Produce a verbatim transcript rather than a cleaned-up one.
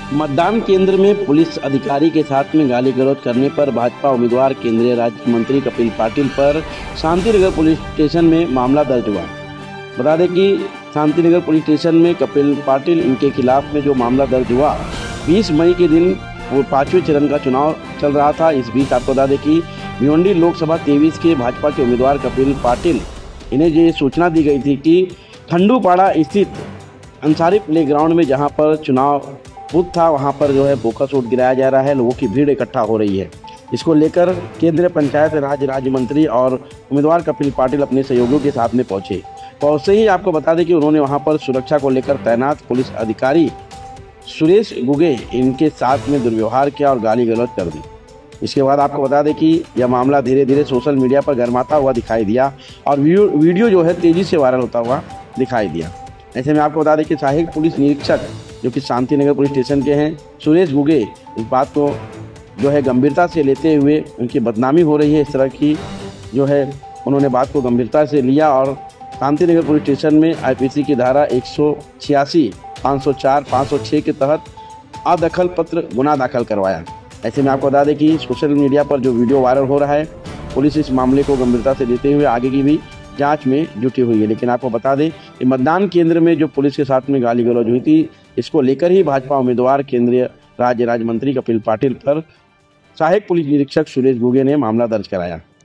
मतदान केंद्र में पुलिस अधिकारी के साथ में गाली गलौज करने पर भाजपा उम्मीदवार केंद्रीय राज्य मंत्री कपिल पाटिल पर शांतिनगर पुलिस स्टेशन में मामला दर्ज हुआ। बता दें कि शांतिनगर पुलिस स्टेशन में कपिल पाटिल इनके खिलाफ में जो मामला दर्ज हुआ, बीस मई के दिन वो पांचवें चरण का चुनाव चल रहा था। इस बीच आपको बता दें कि भिवंडी लोकसभा तेईस के भाजपा के उम्मीदवार कपिल पाटिल, इन्हें ये सूचना दी गई थी कि खंडूपाड़ा स्थित अंसारी प्ले ग्राउंड में जहां पर चुनाव बूथ था, वहां पर जो है बोका सूट गिराया जा रहा है, लोगों की भीड़ इकट्ठा हो रही है। इसको लेकर केंद्रीय पंचायत राज राज्य मंत्री और उम्मीदवार कपिल पाटिल अपने सहयोगियों के साथ में पहुंचे। पहुंचते ही आपको बता दें कि उन्होंने वहां पर सुरक्षा को लेकर तैनात पुलिस अधिकारी सुरेश गुगे इनके साथ में दुर्व्यवहार किया और गाली गलौज कर दी। इसके बाद आपको बता दें कि यह मामला धीरे धीरे सोशल मीडिया पर गर्माता हुआ दिखाई दिया और वीडियो वीडियो जो है तेजी से वायरल होता हुआ दिखाई दिया। ऐसे में आपको बता दें कि सहायक पुलिस निरीक्षक जो कि शांतिनगर पुलिस स्टेशन के हैं, सुरेश गुगे, इस बात को जो है गंभीरता से लेते हुए उनकी बदनामी हो रही है, इस तरह की जो है उन्होंने बात को गंभीरता से लिया और शांतिनगर पुलिस स्टेशन में आईपीसी की धारा एक सौ छियासी, पाँच सौ चार, पाँच सौ छह के तहत अदखल पत्र गुना दाखिल करवाया। ऐसे में आपको बता दें कि सोशल मीडिया पर जो वीडियो वायरल हो रहा है, पुलिस इस मामले को गंभीरता से लेते हुए आगे की भी जांच में जुटी हुई है। लेकिन आपको बता दें कि मतदान केंद्र में जो पुलिस के साथ में गाली गलौज हुई थी, इसको लेकर ही भाजपा उम्मीदवार केंद्रीय राज्य राज्य मंत्री कपिल पाटिल पर सहायक पुलिस निरीक्षक सुरेश गुगे ने मामला दर्ज कराया।